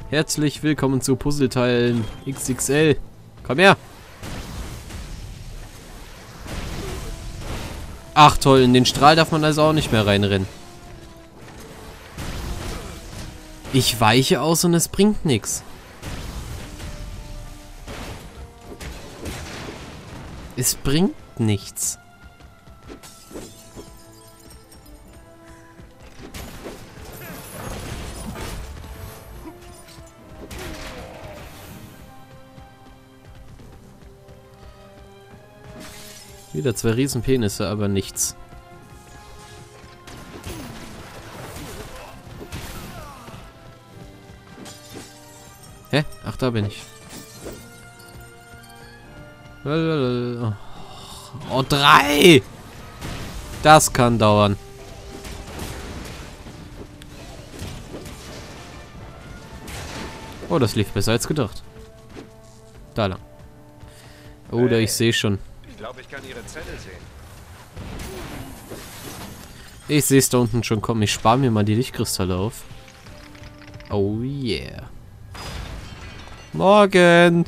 Herzlich willkommen zu Puzzleteilen XXL. Komm her. Ach toll, in den Strahl darf man also auch nicht mehr reinrennen. Ich weiche aus und es bringt nichts. Es bringt nichts. Wieder 2 Riesenpenisse, aber nichts. Hä? Ach, da bin ich. Oh, 3! Das kann dauern. Oh, das lief besser als gedacht. Da lang. Oder ich sehe schon. Ich glaube, ich kann Ihre Zelle sehen. Ich sehe es da unten schon kommen. Ich spare mir mal die Lichtkristalle auf. Oh yeah. Morgen!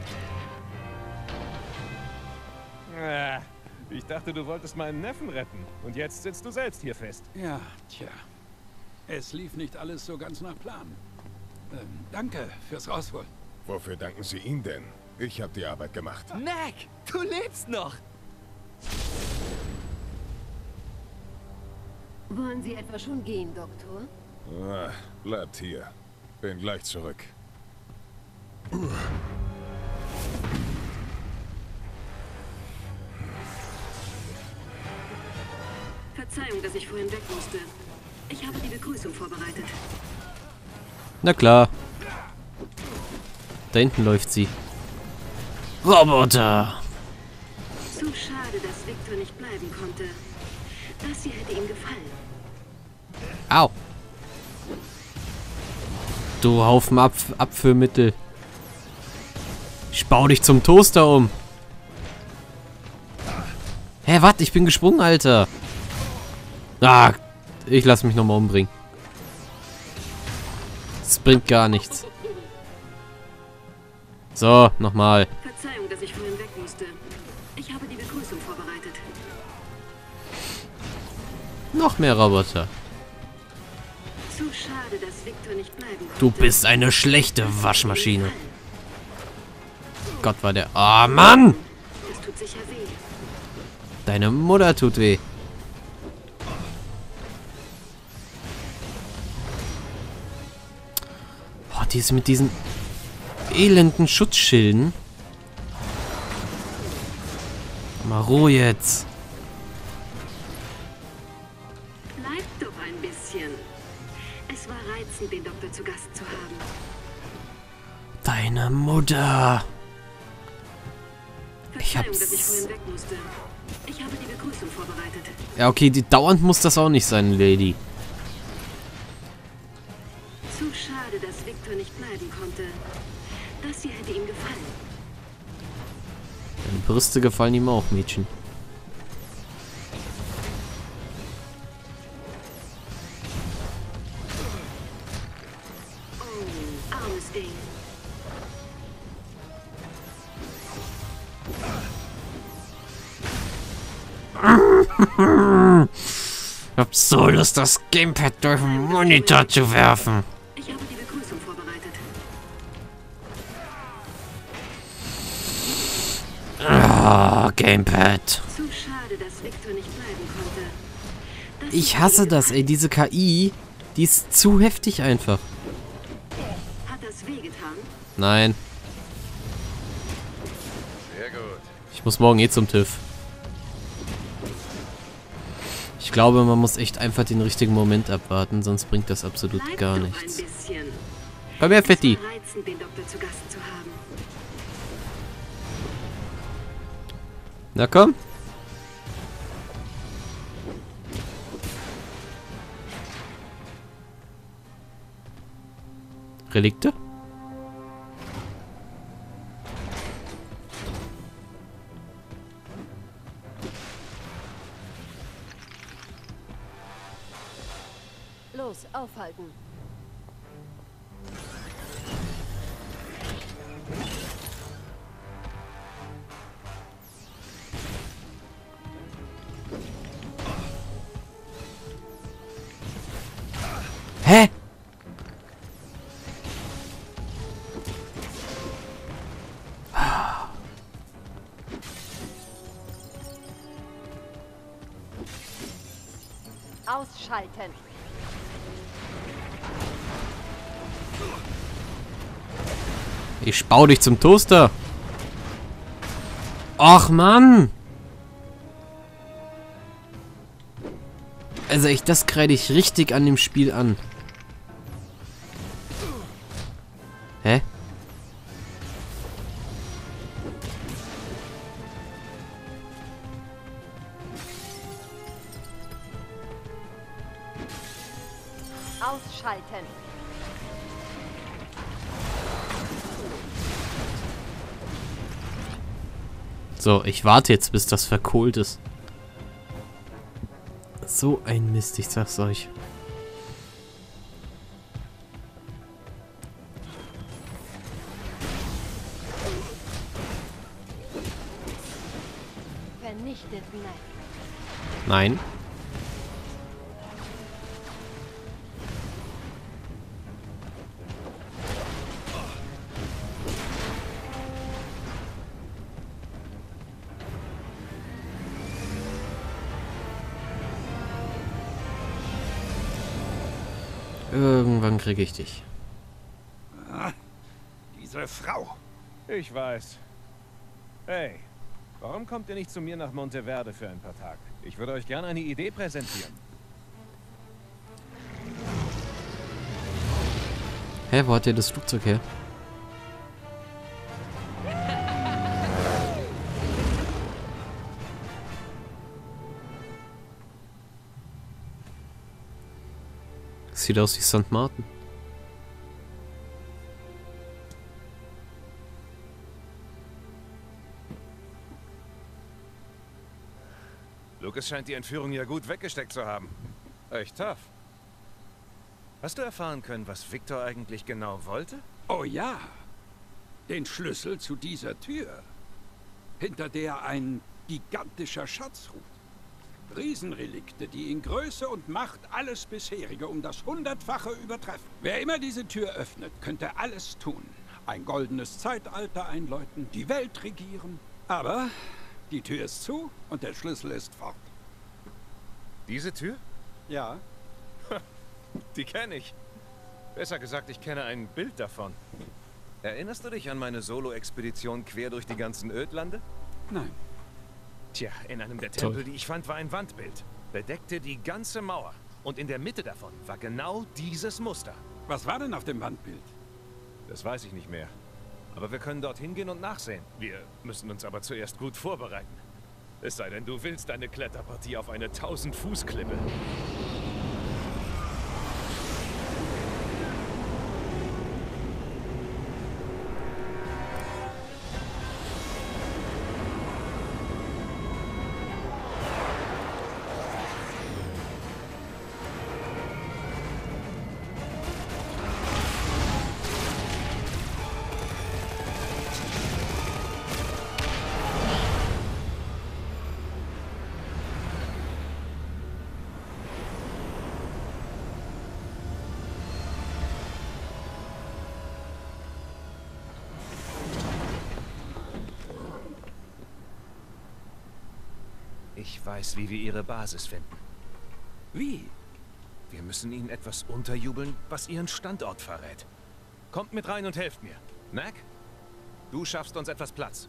Ich dachte, du wolltest meinen Neffen retten. Und jetzt sitzt du selbst hier fest. Ja, tja. Es lief nicht alles so ganz nach Plan. Danke fürs Rausholen. Wofür danken Sie ihm denn? Ich habe die Arbeit gemacht. Mac, du lebst noch! Wollen Sie etwa schon gehen, Doktor? Ah, bleibt hier. Bin gleich zurück. Verzeihung, dass ich vorhin weg musste. Ich habe die Begrüßung vorbereitet. Na klar. Da hinten läuft sie. Roboter! Zu schade, dass Victor nicht bleiben konnte. Das hier hätte ihm gefallen. Au! Du Haufen Abführmittel. Ich baue dich zum Toaster um. Hä, was? Ich bin gesprungen, Alter. Ah, ich lasse mich nochmal umbringen. Das bringt gar nichts. So, nochmal. Verzeihung, dass ich vorhin weg musste. Ich habe die Begrüßung vorbereitet. Noch mehr Roboter. Zu schade, dass Victor nicht bleiben konnte. Du bist eine schlechte Waschmaschine. Gott, war der... Oh, Mann! Das tut sicher weh. Deine Mutter tut weh. Oh, die ist mit diesen elenden Schutzschilden. Mal Ruhe jetzt. Bleib doch ein bisschen. Es war reizend, den Doktor zu Gast zu haben. Deine Mutter. Ich Verzeihung, dass ich hab's... vorhin weg musste. Ich habe die Begrüßung vorbereitet. Ja, okay, dauernd muss das auch nicht sein, Lady. Zu schade, dass Victor nicht bleiben konnte. Das hier hätte ihm gefallen. Deine Brüste gefallen ihm auch, Mädchen. Oh, armes Ding. Ich hab so Lust, das Gamepad durch den Monitor zu werfen. Ich habe die Begrüßung vorbereitet. Ah, Gamepad. Zu schade, dass Victor nicht bleiben konnte. Das Ich hier hasse hätte ihm das, ey. Diese KI, die ist zu heftig einfach. gefallen. Hat das wehgetan? Nein, Sehr gut. ich muss morgen eh zum TÜV. Ich glaube, man muss echt einfach den richtigen Moment abwarten, sonst bringt das absolut Bleib gar doch nichts. ein bisschen. Komm her, Es Fetti. war reizend, den Doktor zu Gast zu haben. Na komm. Relikte? Los, aufhalten. Ausschalten. Ich spau dich zum Toaster. Ach, Mann. Also echt, das kreide ich richtig an dem Spiel an. Hä? Ausschalten. So, ich warte jetzt, bis das verkohlt ist. So ein Mist, ich sag's euch. Vernichtet, Nein. Irgendwann kriege ich dich. Ah, diese Frau. Ich weiß. Hey, warum kommt ihr nicht zu mir nach Monteverde für ein paar Tage? Ich würde euch gerne eine Idee präsentieren. Hä, wo hat der das Flugzeug her? Sieht aus wie St. Martin. Lucas scheint die Entführung ja gut weggesteckt zu haben. Echt tough. Hast du erfahren können, was Victor eigentlich genau wollte? Oh ja. Den Schlüssel zu dieser Tür. Hinter der ein gigantischer Schatz ruht. Riesenrelikte, die in Größe und Macht alles bisherige um das 100-fache übertreffen. Wer immer diese Tür öffnet, könnte alles tun. Ein goldenes Zeitalter einläuten, die Welt regieren. Aber die Tür ist zu und der Schlüssel ist fort. Diese Tür? Ja. Die kenne ich. Besser gesagt, ich kenne ein Bild davon. Erinnerst du dich an meine Solo-Expedition quer durch die ganzen Ödlande? Nein. Tja, in einem der Tempel, die ich fand, war ein Wandbild. Bedeckte die ganze Mauer. Und in der Mitte davon war genau dieses Muster. Was war denn auf dem Wandbild? Das weiß ich nicht mehr. Aber wir können dorthin gehen und nachsehen. Wir müssen uns aber zuerst gut vorbereiten. Es sei denn, du willst eine Kletterpartie auf eine 1000-Fuß-Klippe. Ich weiß, wie wir ihre Basis finden. Wie? Wir müssen ihnen etwas unterjubeln, was ihren Standort verrät. Kommt mit rein und helft mir. Mac, du schaffst uns etwas Platz.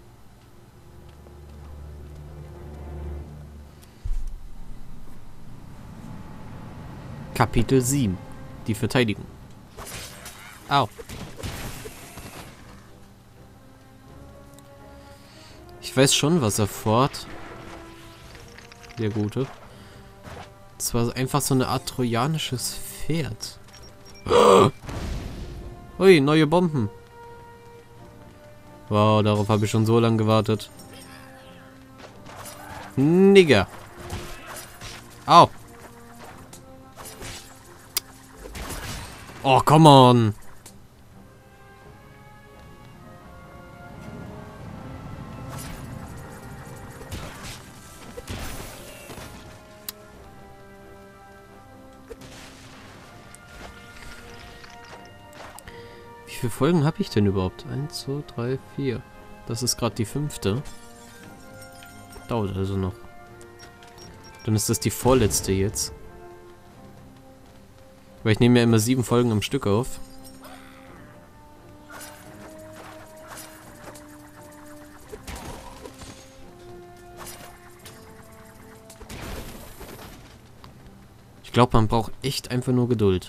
Kapitel 7. Die Verteidigung. Au. Ich weiß schon, was er vorhat. Der Gute. Das war einfach so eine Art trojanisches Pferd. Ui, neue Bomben. Wow, darauf habe ich schon so lange gewartet. Nigger. Au. Oh, come on. Wie viele Folgen habe ich denn überhaupt? 1, 2, 3, 4. Das ist gerade die 5. Dauert also noch. Dann ist das die vorletzte jetzt. Weil ich nehme ja immer 7 Folgen am Stück auf. Ich glaube, man braucht echt einfach nur Geduld.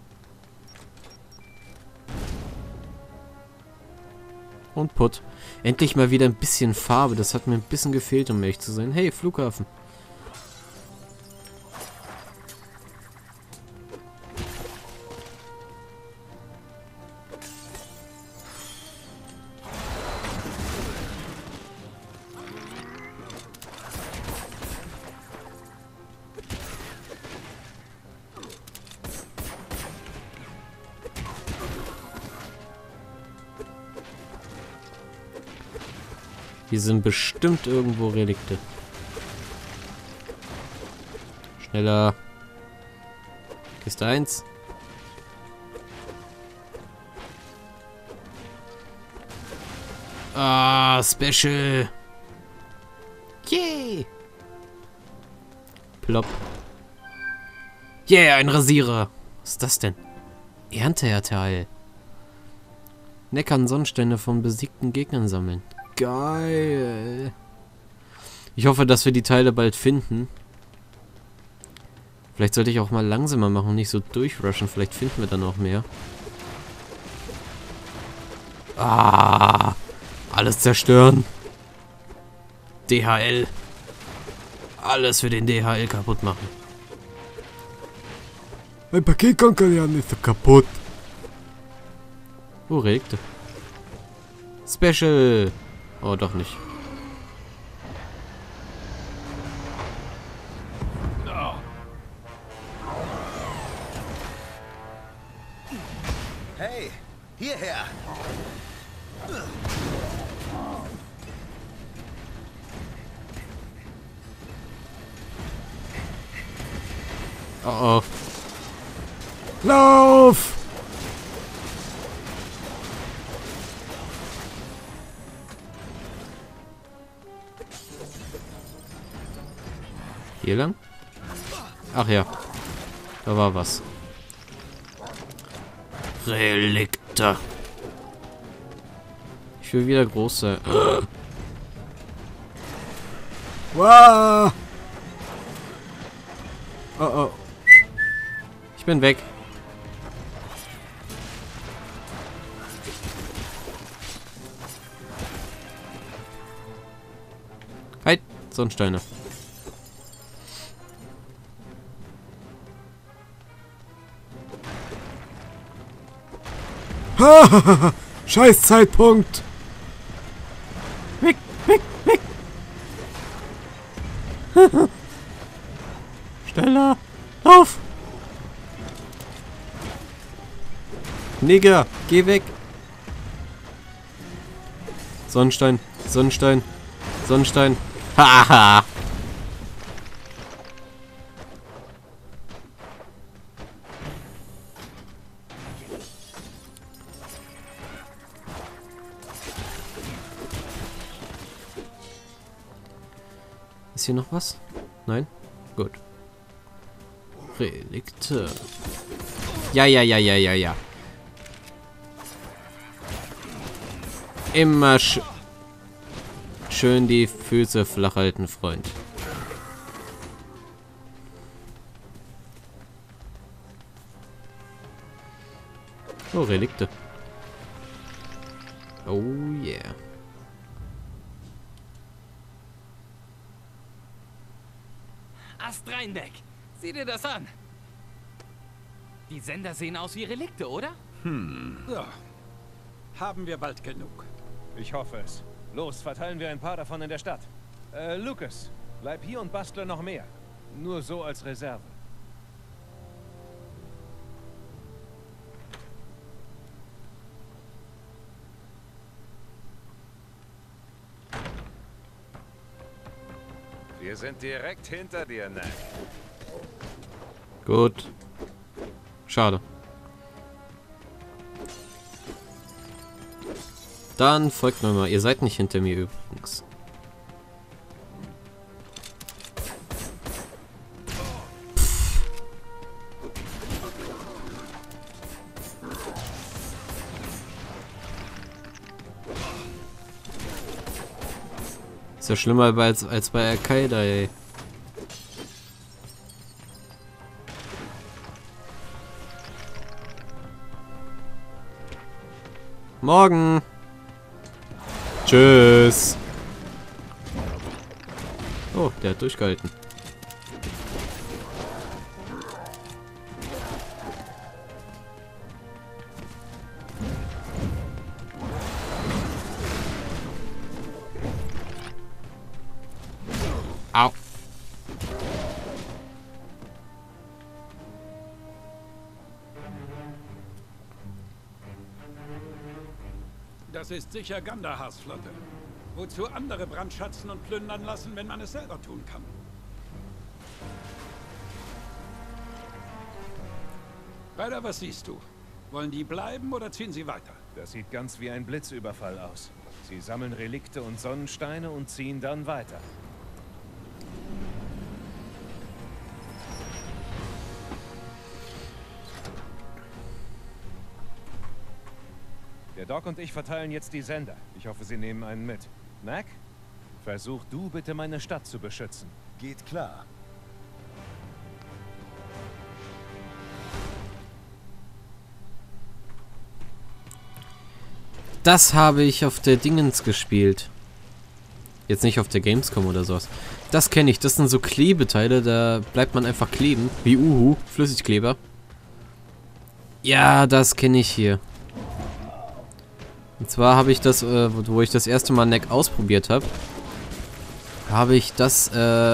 Und Put. Endlich mal wieder ein bisschen Farbe. Das hat mir ein bisschen gefehlt, um ehrlich zu sein. Hey, Flughafen. Hier sind bestimmt irgendwo Relikte. Schneller. Kiste 1. Ah, Special. Yay. Plopp. Yeah, ein Rasierer. Was ist das denn? Ernteerteil. Neckern Sonnenstände von besiegten Gegnern sammeln. Geil. Ich hoffe, dass wir die Teile bald finden. Vielleicht sollte ich auch mal langsamer machen und nicht so durchrushen. Vielleicht finden wir dann auch mehr. Ah, alles zerstören. DHL. Alles für den DHL kaputt machen. Ein Paketkonkurrent ist so kaputt. Oh, Relikte. Special. Oh, doch nicht. Hey, hierher! Oh oh. Lauf! Hier lang? Ach ja. Da war was. Relikte. Ich will wieder groß sein. Wow. Oh oh. Ich bin weg. Halt, Sonnensteine. Scheiß Zeitpunkt. Weg, weg, weg. Schneller. Lauf. Nigger, geh weg. Sonnenstein, Sonnenstein, Sonnenstein. Haha. Ist hier noch was? Nein? Gut. Relikte. Ja, ja, ja, ja, ja, ja. Immer schön die Füße flach halten, Freund. Oh, Relikte. Oh yeah. Astreindeck, sieh dir das an. Die Sender sehen aus wie Relikte, oder? Ja. Haben wir bald genug. Ich hoffe es. Los, verteilen wir ein paar davon in der Stadt. Lucas, bleib hier und bastle noch mehr. Nur so als Reserve. Wir sind direkt hinter dir, Nack. Gut. Schade. Dann folgt mir mal. Ihr seid nicht hinter mir übrigens. Ist ja schlimmer als bei Al-Qaida, ey. Morgen. Tschüss. Oh, der hat durchgehalten. Au. Das ist sicher Gandahars Flotte. Wozu andere brandschatzen und plündern lassen, wenn man es selber tun kann? Ryder, was siehst du? Wollen die bleiben oder ziehen sie weiter? Das sieht ganz wie ein Blitzüberfall aus. Sie sammeln Relikte und Sonnensteine und ziehen dann weiter. Der Doc und ich verteilen jetzt die Sender. Ich hoffe, Sie nehmen einen mit. Mac, versuch du bitte meine Stadt zu beschützen. Geht klar. Das habe ich auf der Dingens gespielt. Jetzt nicht auf der Gamescom oder sowas. Das kenne ich. Das sind so Klebeteile, da bleibt man einfach kleben. Wie Uhu, Flüssigkleber. Ja, das kenne ich hier. Und zwar habe ich das, wo ich das erste Mal Neck ausprobiert habe, habe ich das,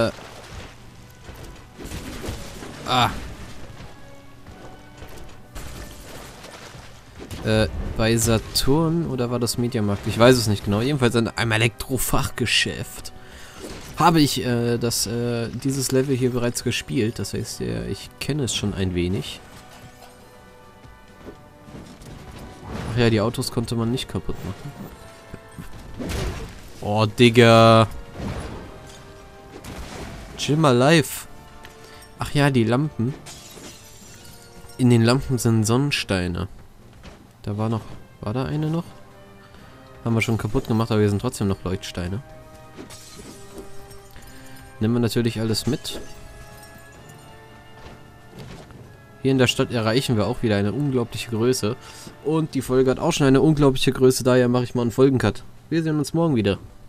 bei Saturn oder war das Mediamarkt? Ich weiß es nicht genau. Jedenfalls in einem Elektrofachgeschäft habe ich dieses Level hier bereits gespielt. Das heißt, ich kenne es schon ein wenig. Ach ja, die Autos konnte man nicht kaputt machen. Oh, Digga. Chill mal live. Ach ja, die Lampen. In den Lampen sind Sonnensteine. Da war da eine noch? Haben wir schon kaputt gemacht, aber hier sind trotzdem noch Leuchtsteine. Nehmen wir natürlich alles mit. Hier in der Stadt erreichen wir auch wieder eine unglaubliche Größe. Und die Folge hat auch schon eine unglaubliche Größe, daher mache ich mal einen Folgencut. Wir sehen uns morgen wieder.